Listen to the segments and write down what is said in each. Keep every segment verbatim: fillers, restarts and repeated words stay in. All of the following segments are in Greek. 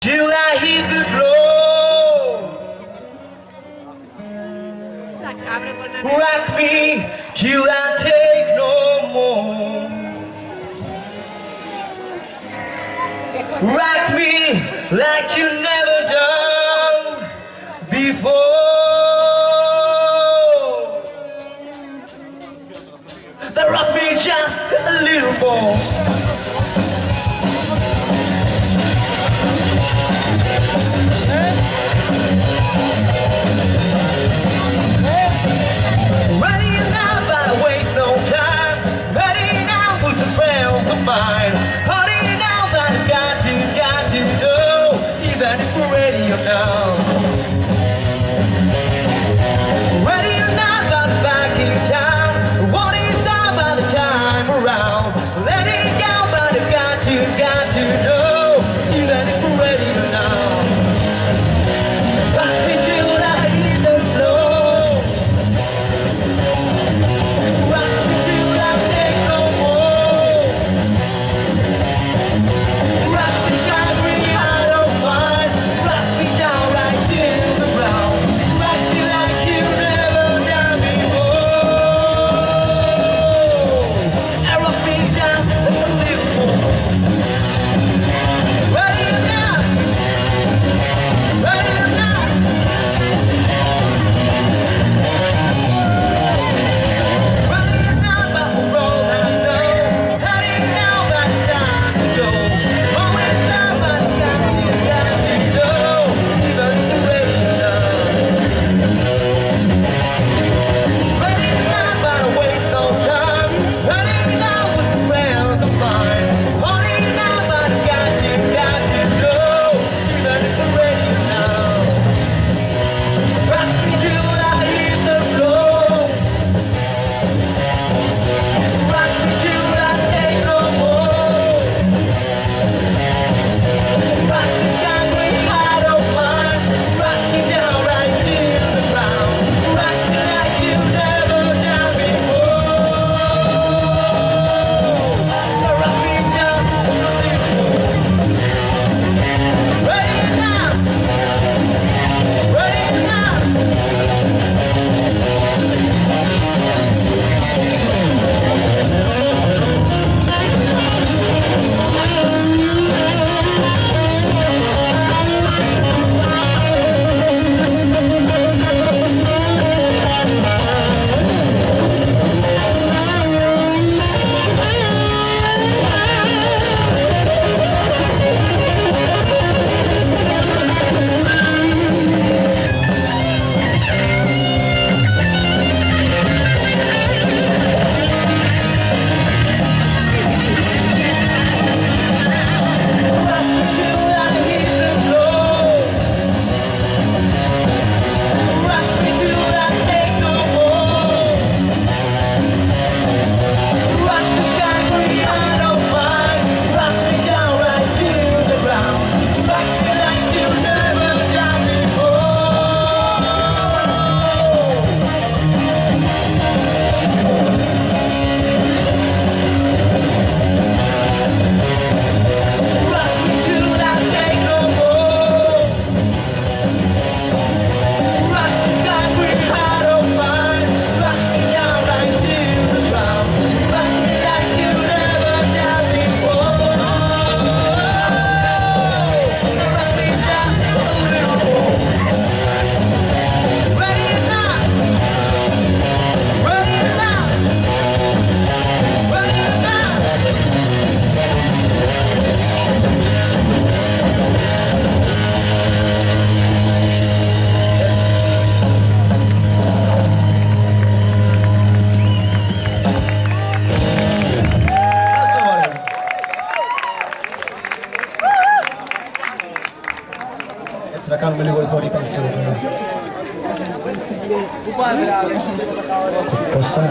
till I hit the floor. Rock me till I take no more. Rock me like you never done before. Then rock me just a little more. Mine. Honey, now that I've got to, got to know, even if we're ready or not. Ready or not, but back in time. What is done by the time around? Let it go, but I've got to, got to know, even if we're ready or not. Rock me till I hit the floor. Rock me till I take no more. Να κάνουμε λίγο ηχορύπανση. Πού πας ρε άδε? Πώς θα?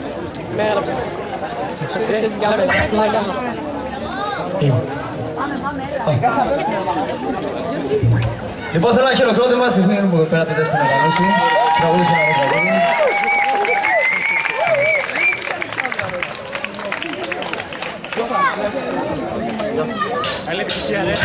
Με έγραψες. Σου έδειξε την κάμερα. Είμαι. Λοιπόν, θέλω ένα χειροκρότημα στη φίλη μου εδώ πέρα τη Δέσποινα Γανούση. Τραγούδισε ένα τραγούδι. Καλή επιτυχία, ρε.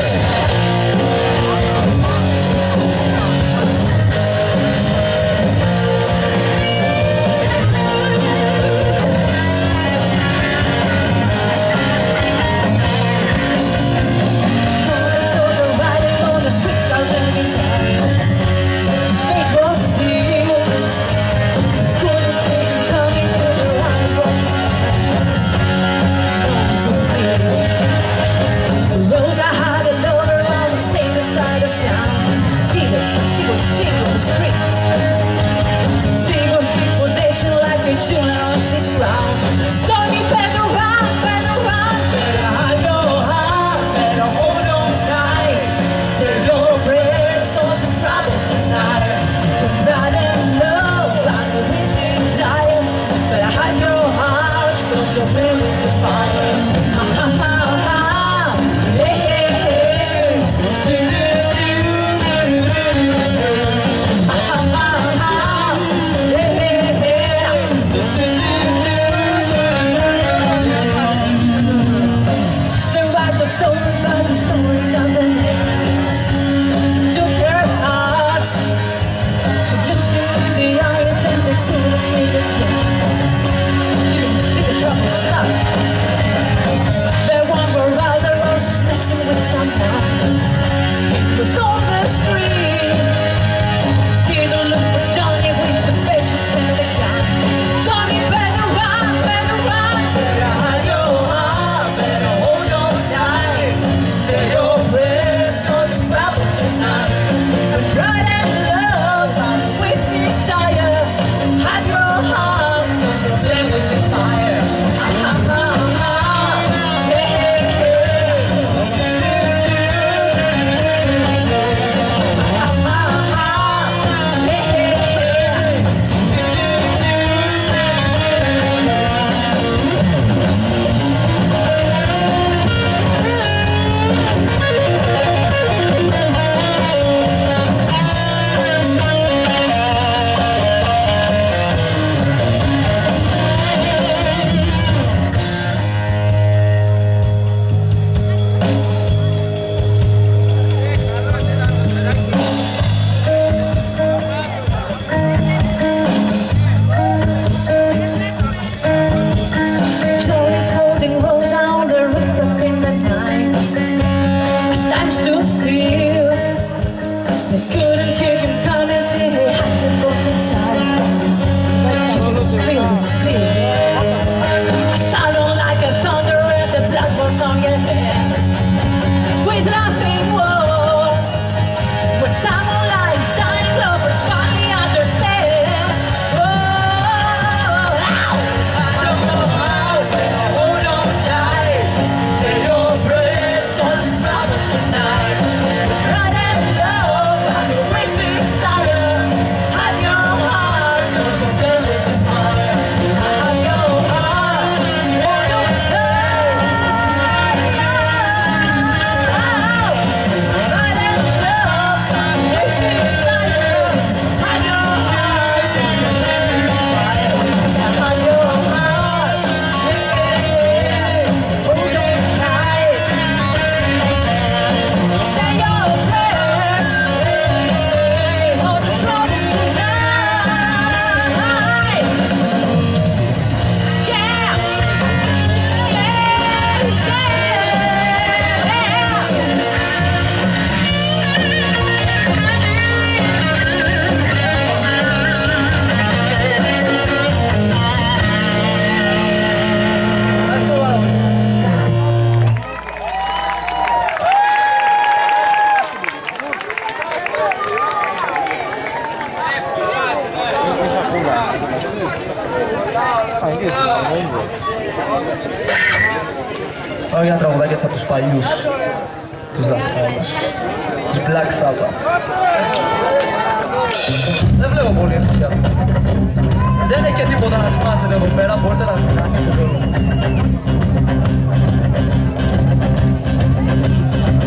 Children on this ground, don't you better run, better run, better hide your heart, better hold on tight. Say your prayers, cause it's trouble tonight. We're not in love, but with desire. Better hide your heart, cause you're playing with the fire. Ha ha ha ha, hey hey hey, do do do do do do. Ha ha ha ha, hey hey hey. They write the story, but the story doesn't end. Took her heart, they looked him in the eyes and they couldn't meet again. You can see the trouble stuck. There one were other roses messing with someone. It was on the street. Didn't look for Johnny with the patience and the gun. Johnny, better run, better run, better hide your heart, better hold on tight. Say your prayers, cause it's trouble tonight. We're bright and love, but with desire. Hide your heart, cause you're playing with the fire. Ha ha ha ha, hey hey hey, do do do. Ha ha ha, hey hey hey, do do do. Joey's holding Rosa on the rooftop in the night. As time stood still, they couldn't hear him coming till he had them both inside. He could feel it sick. A sound like a thunder and the blood was on your hands. With nothing more, when someone lies dying, lovers finally understand. Oh, ow, I don't know how, but hold on tight. Say your prayers, cause it's trouble tonight. Run and love, and with desire. Hide your heart, cause you're playing with the fire. Hide your heart, hold on tight. Run and love, and with desire. Hide your heart, cause you're playing with the fire. Hide your heart, yeah, hold on tight. Say your prayers, cause it's trouble tonight. Yeah, yeah, That's all right. Πάω για ένα τραγουδάκι έτσι από τους παλιούς, τους δασκάλους, τους Black Sabbath. Δεν βλέπω πολύ ενθουσιασμό. Δεν έχει και τίποτα να σπάσετε εδώ πέρα, μπορείτε να κάνετε εδώ.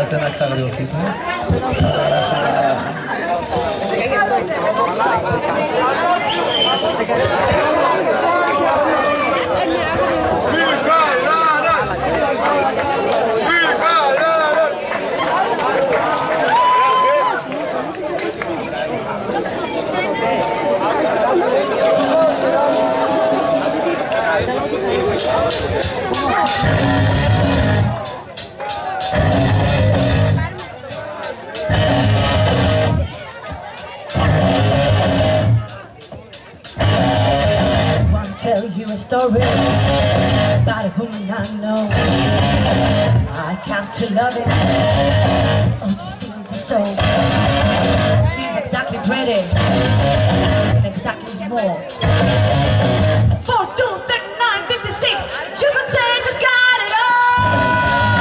μπορείτε να εξαγριωθείτε. Tell you a story about a woman I know. I come to love it. Oh, she steals the soul. She's exactly pretty, and exactly small. Four, two, thirty-nine, fifty-six. You can say she's got it all.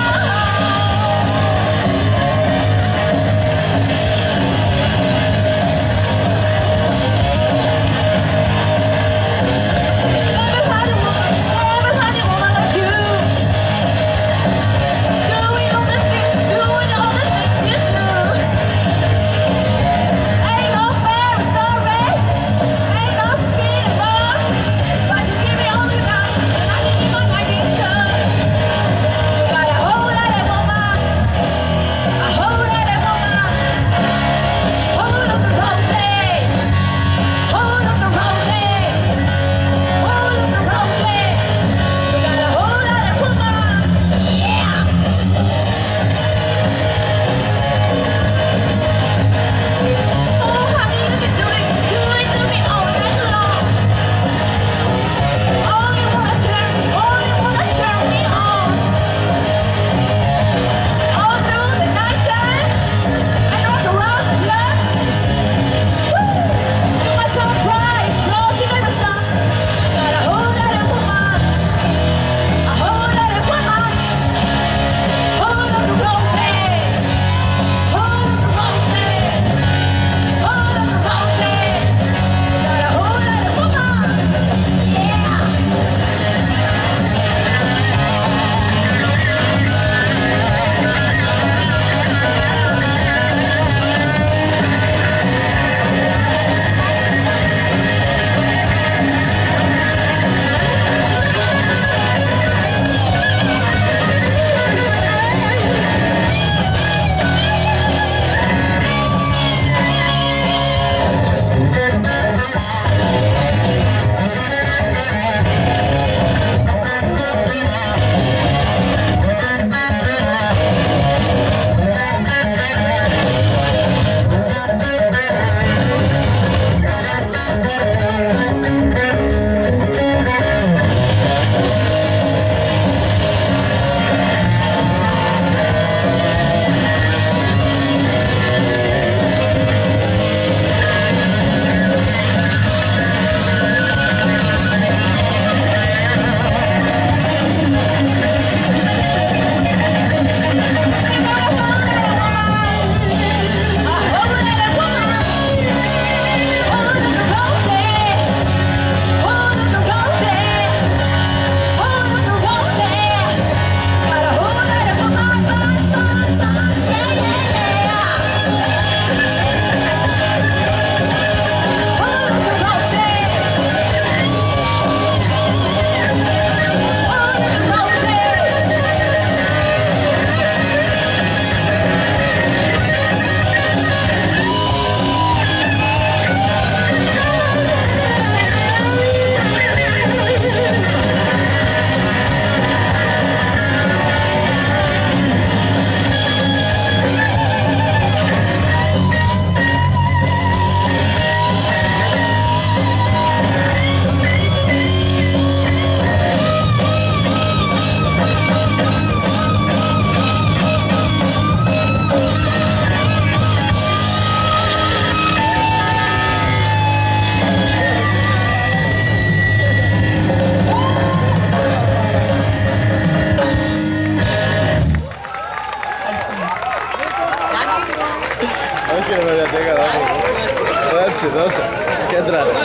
Έτσι, δώσε. Κέντρα, ρε.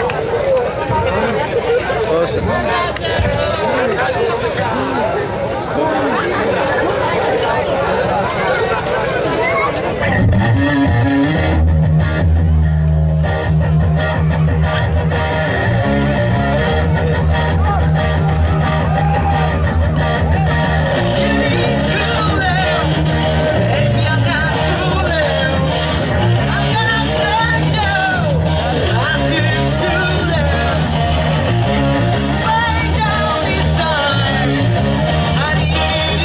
Δώσε. I need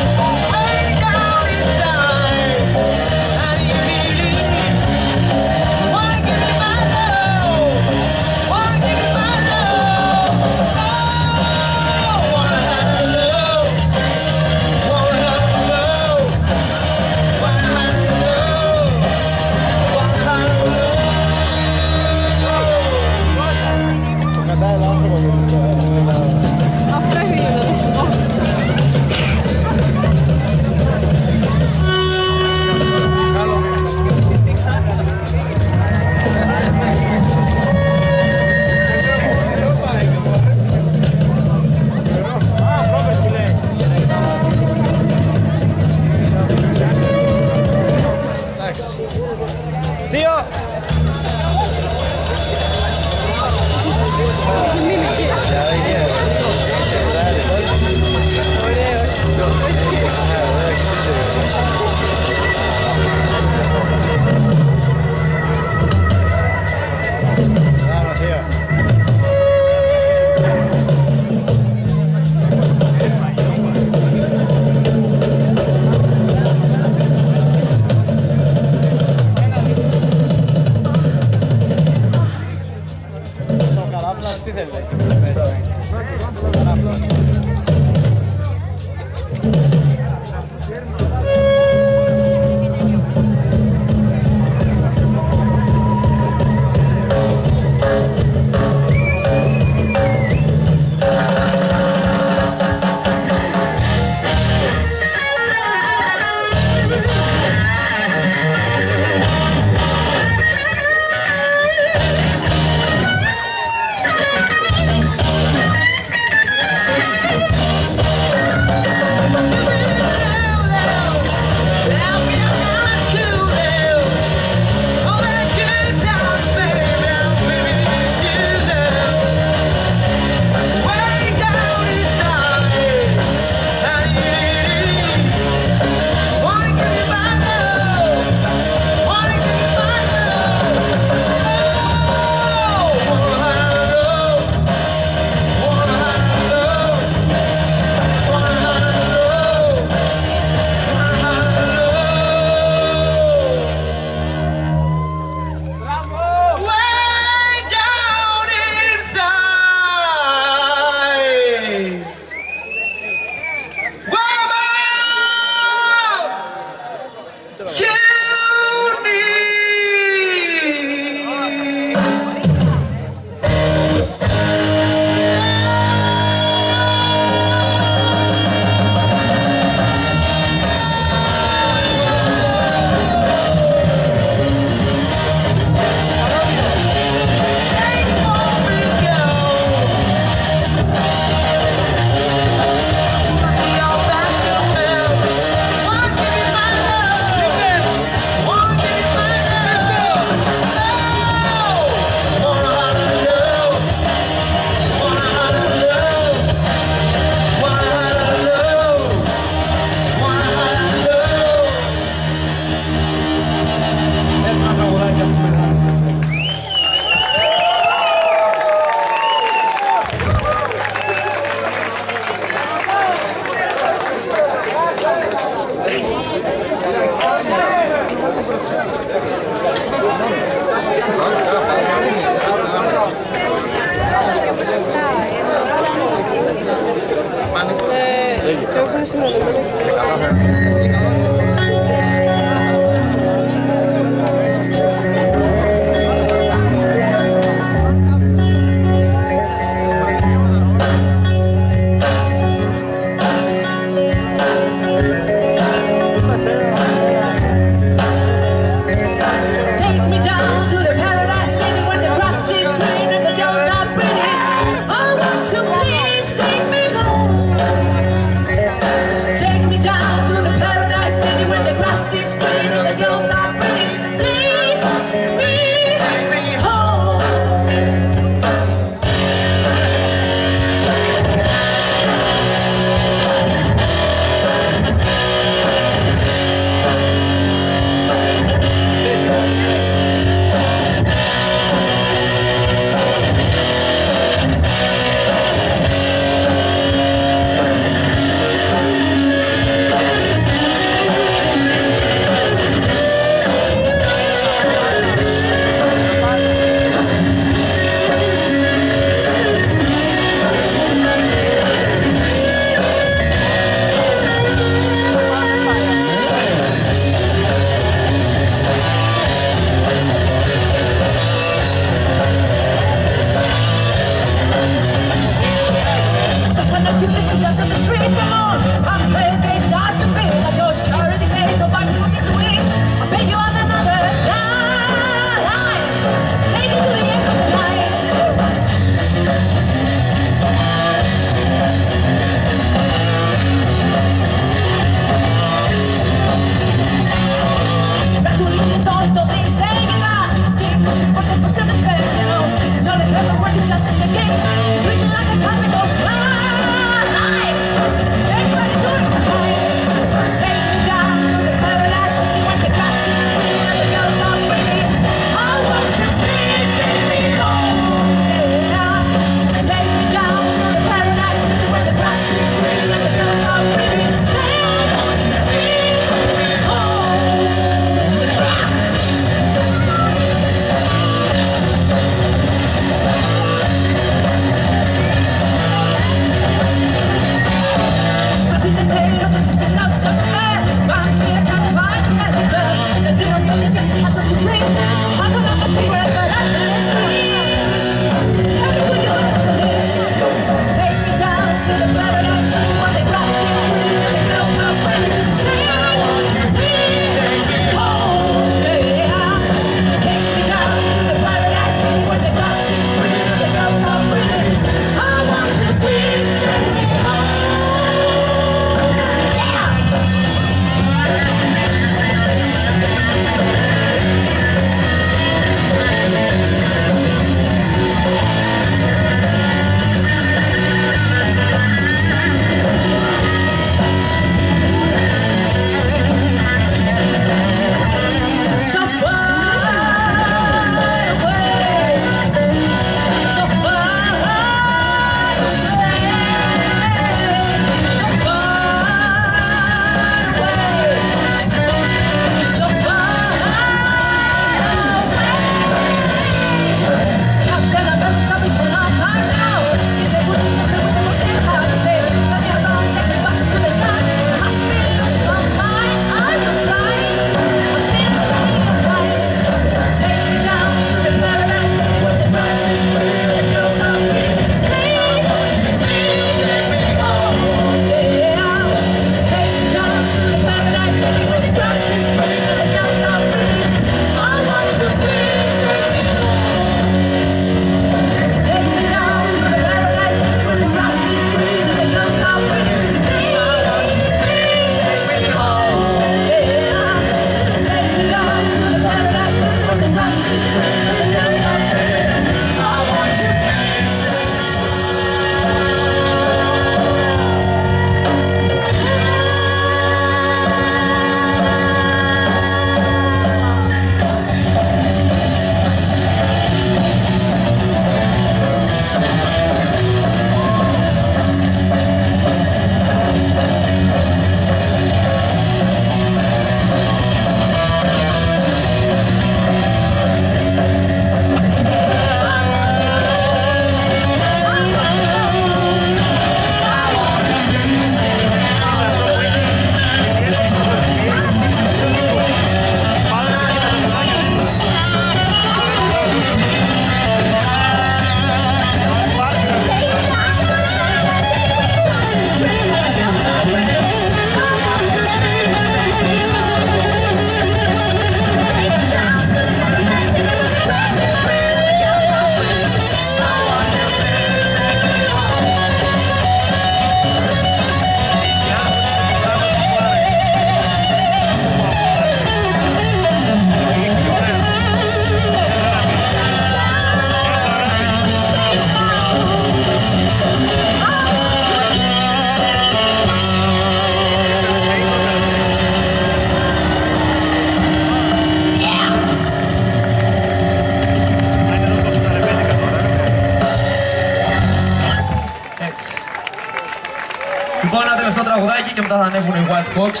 μετά θα ανέβουν οι White Box.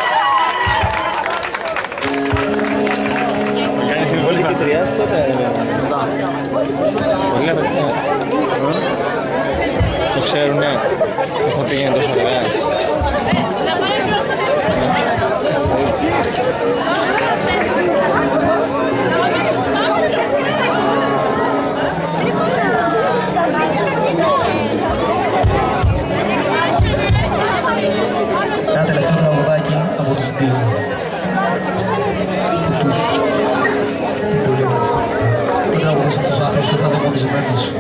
Κάνεις συμβόλη φανσρία, τότε μετά. Πολύ λεπτά. Το ξέρουνε, που θα πήγαινε τόσο ωραία. Ένα τελευταίο τραγουδάκι από τους δύο. Το τραγουδός αυτός ο άνθρωπος θα είναι εμποδισμένος.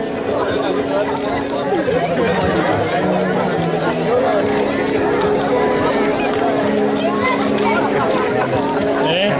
Ε,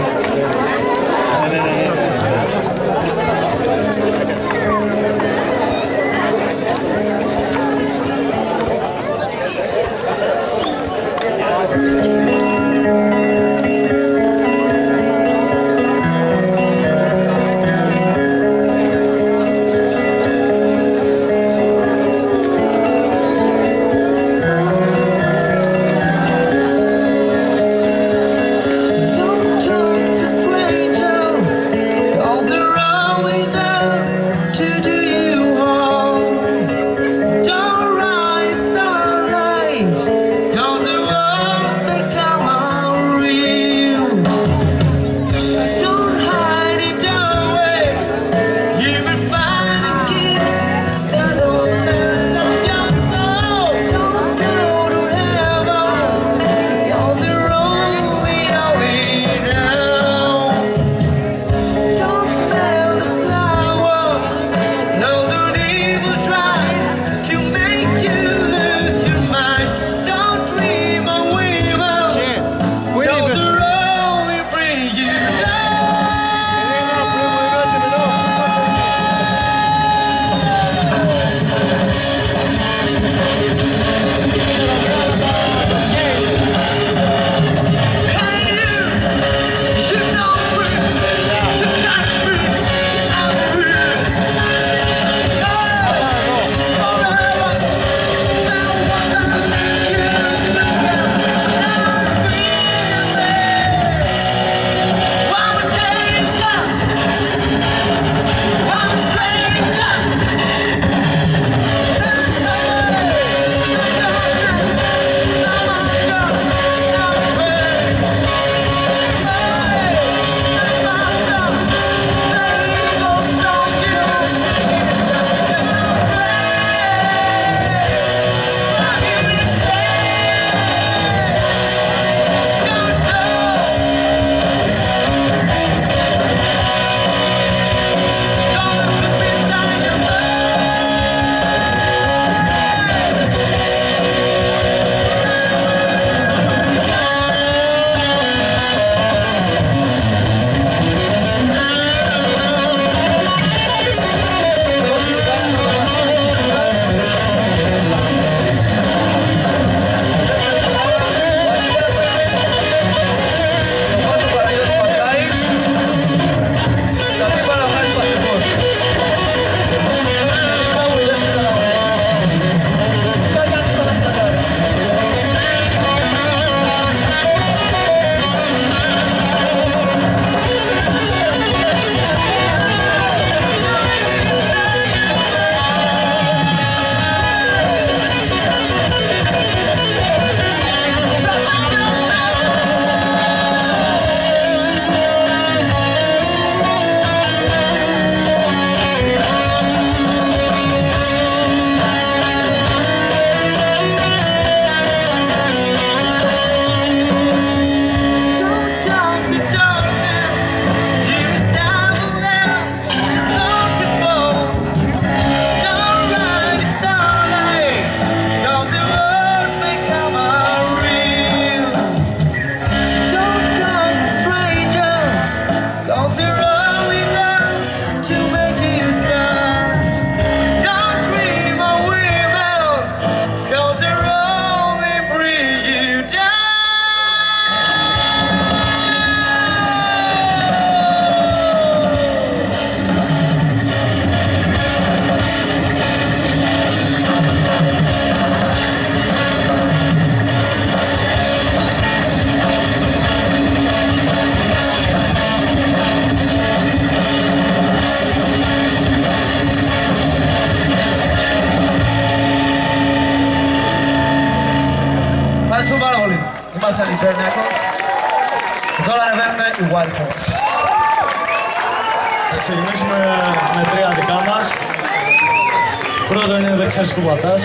ξεκινήσουμε με τρία δικά μας. Πρώτο είναι δεν ξέρεις που πατάς.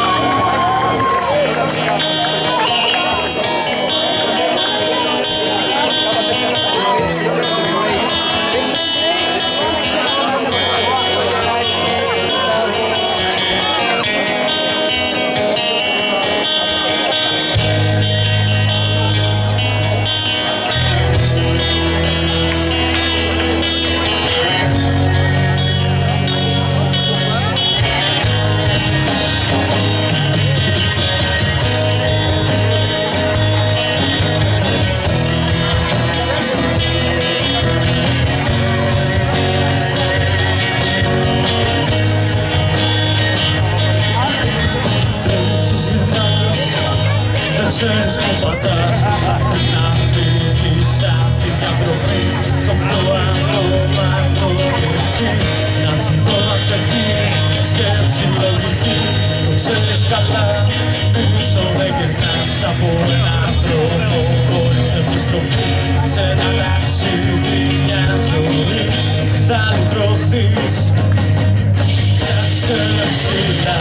Ξέρεις που πατάς, προσπαθείς να φύγεις απ' τη διαδρομή στον πιο μακρό νησί. Να ζητώνας εκεί, σκέψη λογική. Το ξέρεις καλά, πίσω δεν γυρνάς από έναν δρόμο χωρίς επιστροφή. Σε ένα ταξίδι μια ζωή θα λυτρωθείς. Φτιάξε ψηλά,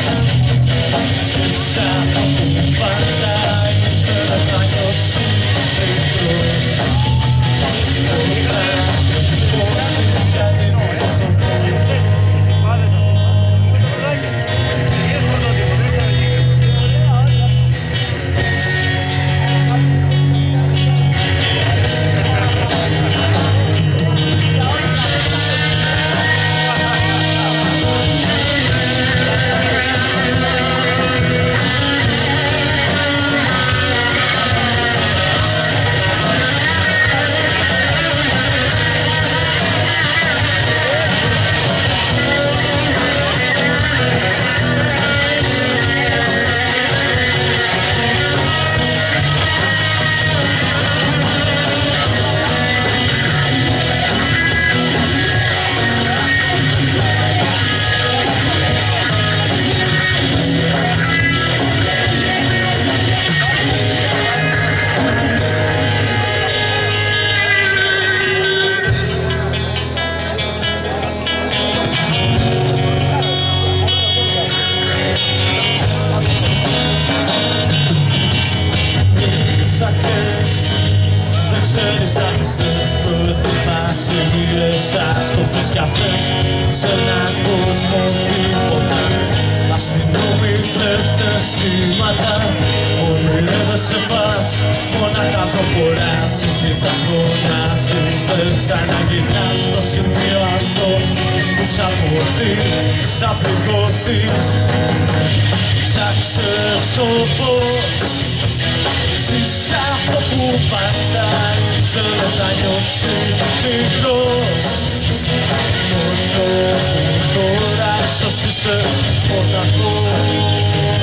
ζήσα αυτό που πατάει. Θέλεις να νιώσεις μικρός. Τώρα πώς κατεβάζεις στο φως. Άσκοπες κι αυτές σε έναν κόσμο τίποτα. Αστυνόμοι, κλέφτες, θύματα. Ονειρεύεσαι πας, μονάχα προχωράς. Συζητάς, φωνάζεις, δεν ξαναγυρνάς. Στο σημείο αυτό που σ' αποθεί θα πληγωθείς. Ψάξε στο φως, ζήσε αυτό που πατάει. Θέλεις να νιώσεις μικρός. Μόνο που τώρα ίσως είσαι μοναχός.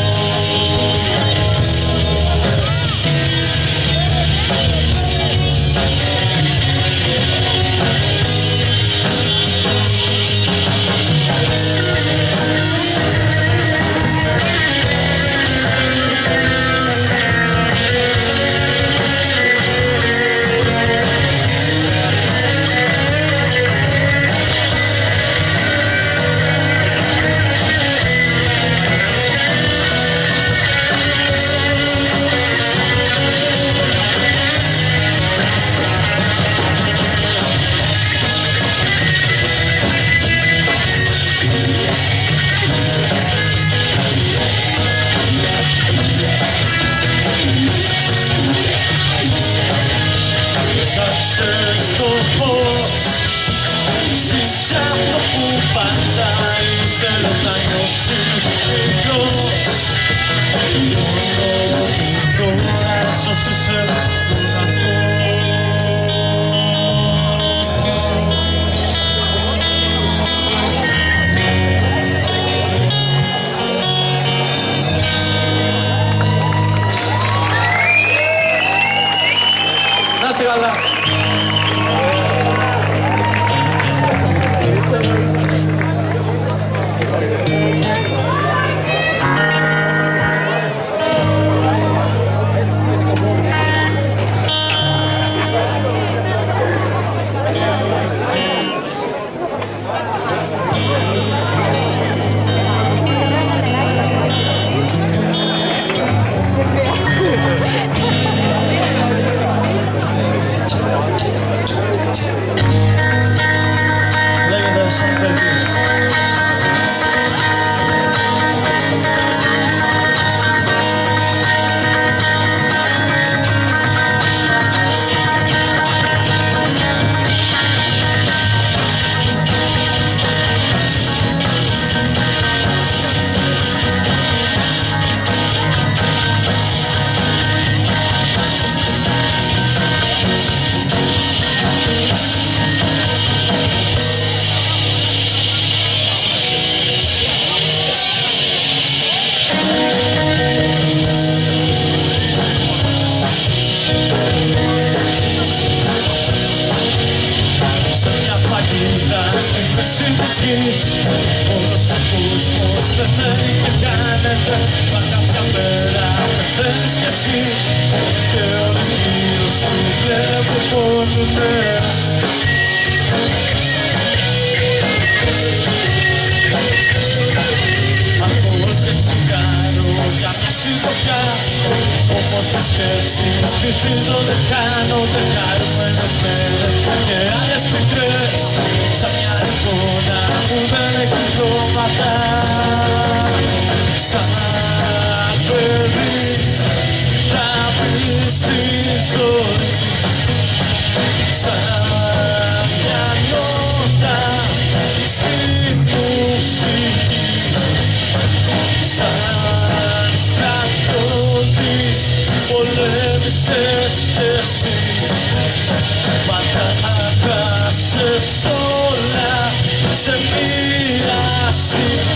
Στο φως, ζήσε αυτό που πατάει. Θέλεις να νιώσεις μικρός. Μόνο που τώρα ίσως είσαι μοναχός. Να είστε καλά. σαν παιδί. Όλος ο κόσμος πεθαίνει και κάνεται, μα κάποια μέρα πεθαίνεις κι εσύ και όλοι γύρω σου βλέπουν πόνουνε. Αλκοόλ και τσιγάρο για μια συντροφιά, όμορφες σκέψεις βυθίζονται, χάνονται χαρούμενες μέρες και άλλες πικρές σαν μια εικόνα που δεν έχει χρώματα. Σαν παιδί θα πεις στη ζωή, σαν μια νότα στη μουσική, σαν στρατιώτης πολέμησες κι εσύ, μα τα χάσες όλα σε μία στιγμή.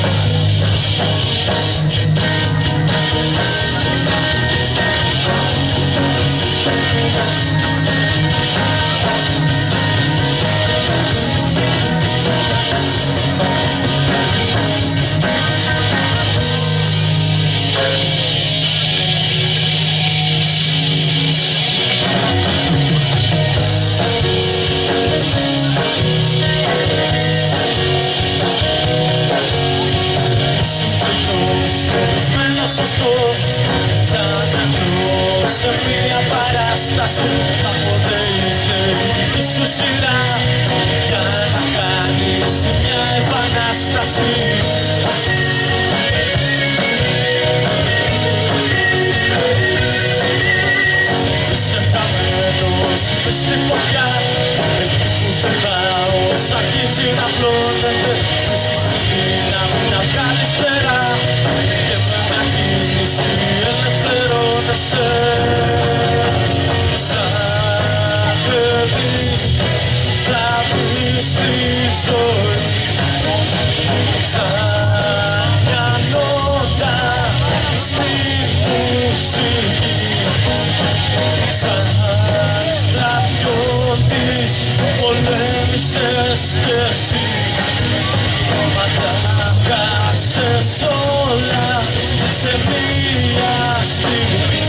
Σωστός, σαν νεκρός σε μία παράσταση, κάποτε ήρθε η δική σου σειρά για να κάνεις μια επανάσταση. Είσαι χαμένος μες στη φωτιά, εκεί που πετά όσα αρχίζει να πλώνεται, βρίσκεις τη δύναμη να βγάλεις φτερά και με μια κίνηση ελευθερώνεσαι. Σαν παιδί θα πεις στη ζωή, σαν μια νότα στη μουσική, σαν στρατιώτης πολέμησες κι εσύ, μα τα χάσες όλα σε μία στιγμή.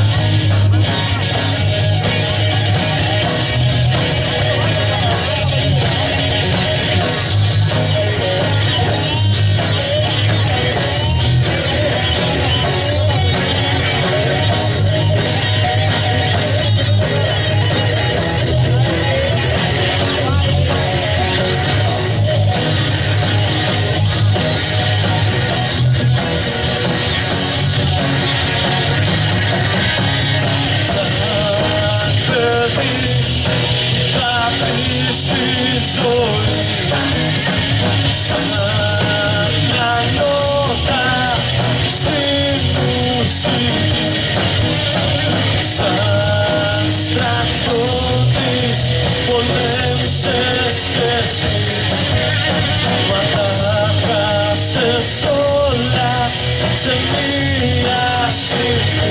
Σε μία στιγμή.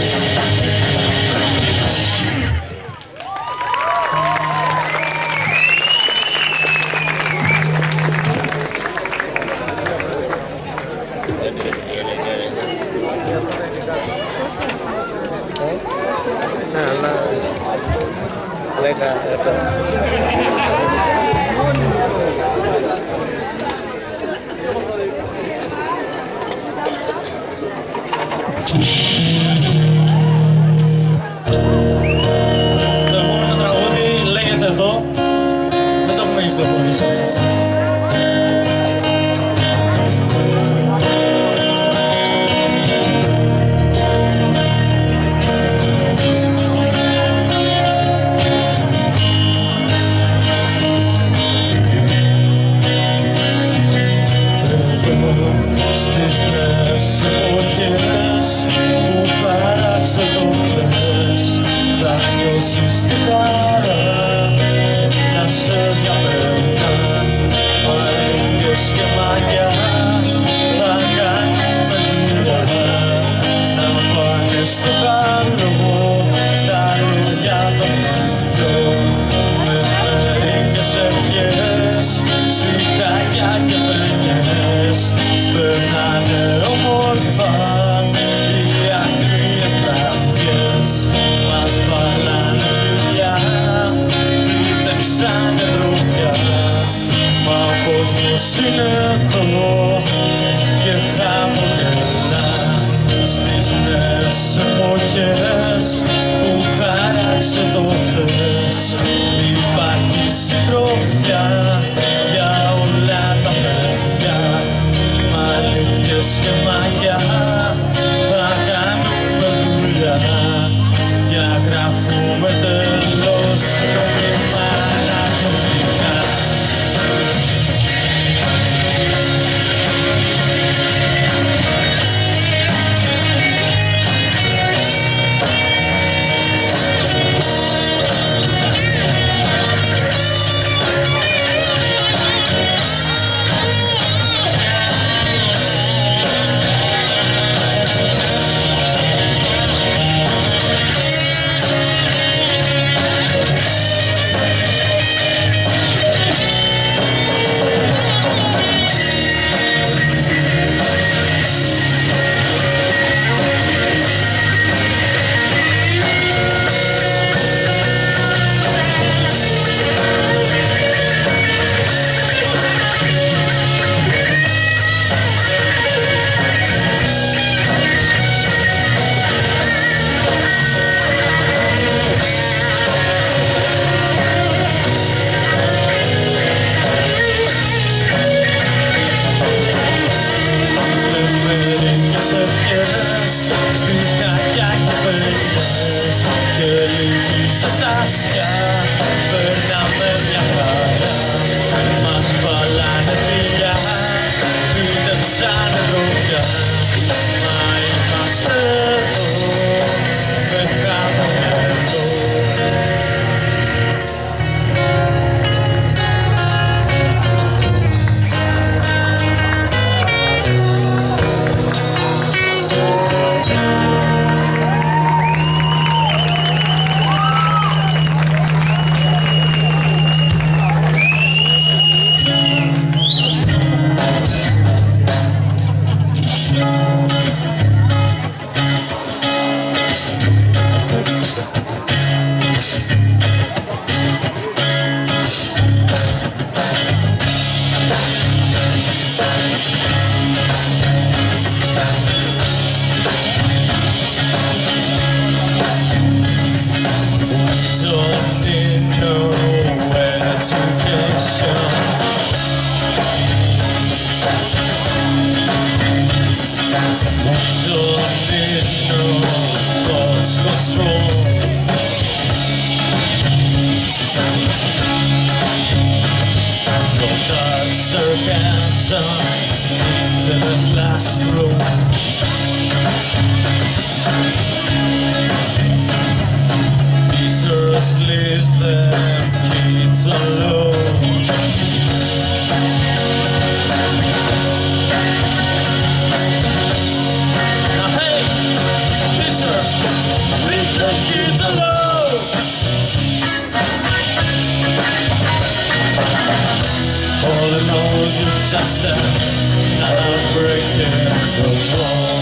Το επόμενο τραγούδι λέγεται εδώ, δεν το έχουμε κυκλοφορήσει αυτό. Ποιος είναι εδώ και χαμογελά στις νέες εποχές που χάραξε το χθες. Υπάρχει συντροφιά για όλα τα παιδιά, μ' αλήθειες και μαγιά θα κάνουμε δουλειά. Διαγραφούμε τέλος νόμιμα αναγνωστικά. In the classroom, teachers leave their kids alone. Now hey, teacher, leave the kids alone. All in all, you're just another brick in the wall.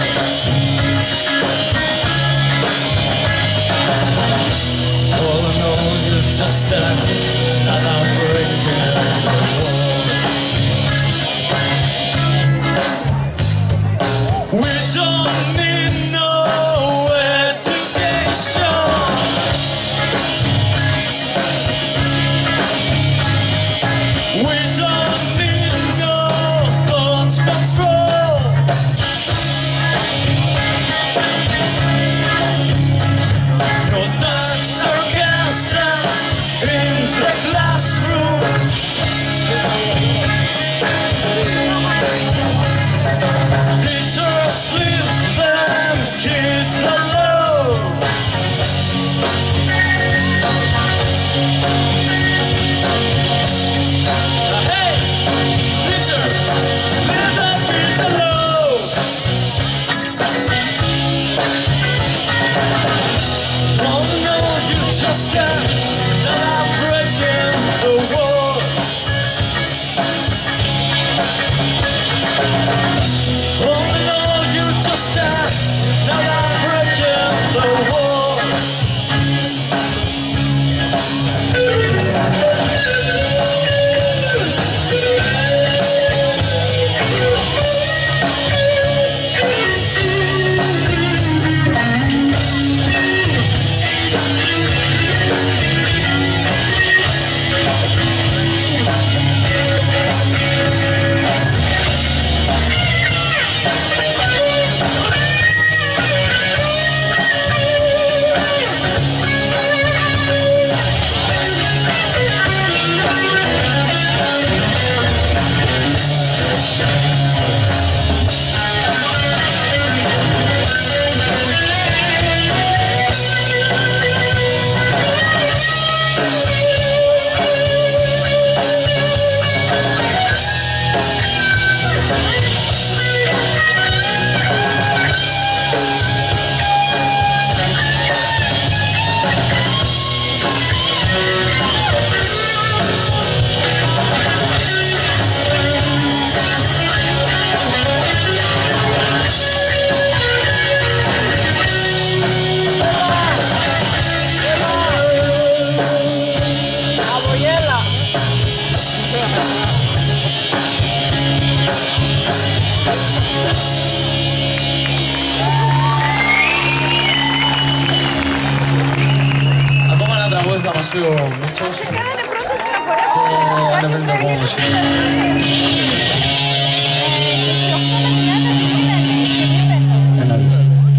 All in all, you're just another brick in the wall. We don't need no education. We don't need no thought control. No dark sarcasm in the classroom. Teachers leave them kids alone. ανεβάσει ο Μίτσος και ανεβαίνει το επόμενο σχέδιο. Ένα λεπτό.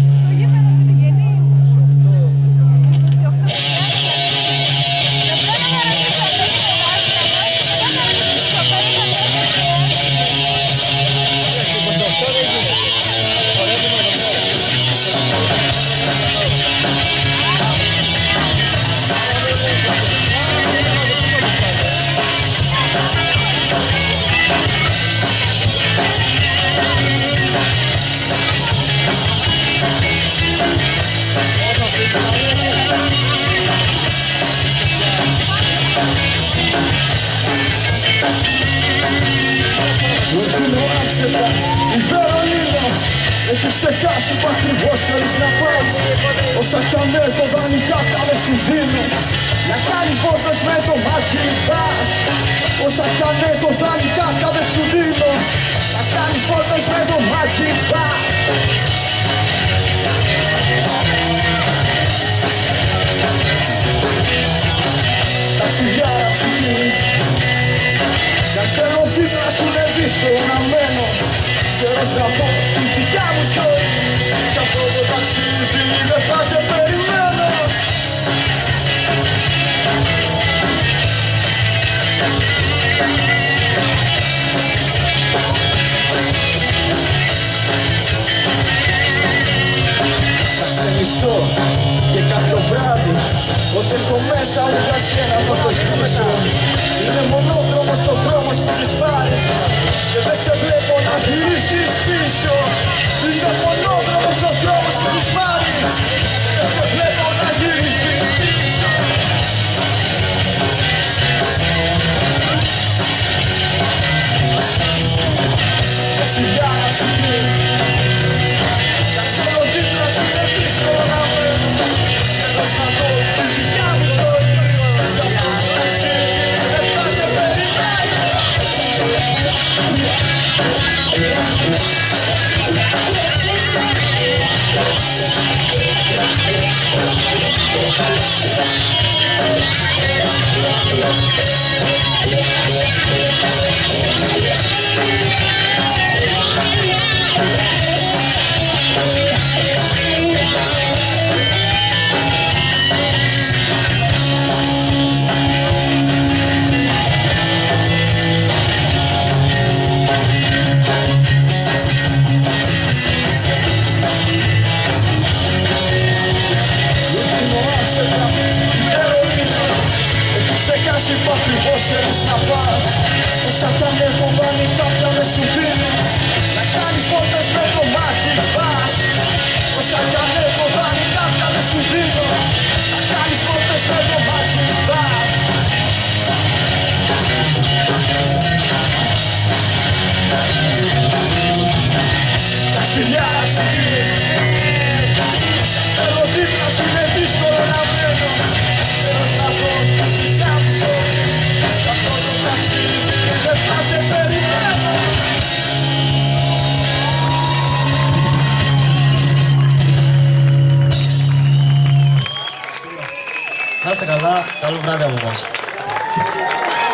Η Βερολίνο έχει ξεχάσει που ακριβώς θέλεις να πας. Όσα κι αν έχω δανεικά καλές σου δίνω να κάνεις βόλτες με το Magic Bus. Όσα κι αν έχω δανεικά καλές σου δίνω να κάνεις βόλτες με το Magic Bus. Ταξιδιάρα ψυχή, για θέλω δίπλα σου είναι δύσκολο να μένω. Καιρός να πω τη δικιά μου ζωή, σ' αυτό το ταξίδι δεν θα σε περιμένω. Θα ξενιστώ και κάποιο βράδυ όταν έχω μέσα μου για σένα θα το σβήσω. Είναι μονόδρομος ο δρόμος που έχεις πάρει και δεν σε βλέπω να γυρίσεις πίσω. Είναι μονόδρομος ο δρόμος που έχεις πάρει και δεν σε βλέπω να γυρίσεις πίσω. Ταξιδιάρα ψυχή, για θέλω δίπλα σου είναι δύσκολο να μένω. Θέλω να δω τη δικιά μου ζωή, σ' αυτό το ταξίδι δεν θα σε περιμένω. Που ακριβώς θέλεις να πας. Όσα κι αν έχω δανεικά πια δεν σου δίνω να κάνεις βόλτες με το Magic Bus. Όσα κι αν έχω δανεικά πια δεν σου δίνω να κάνεις βόλτες με το Magic Bus. Ταξιδιάρα ψυχή, θέλω δίπλα σου είναι δύσκολο να μένω. Θέλω να δω τη δικιά μου ζωή, σ' αυτό το ταξίδι δεν θα σε περιμένω. Να είστε καλά, καλό βράδυ από εμάς.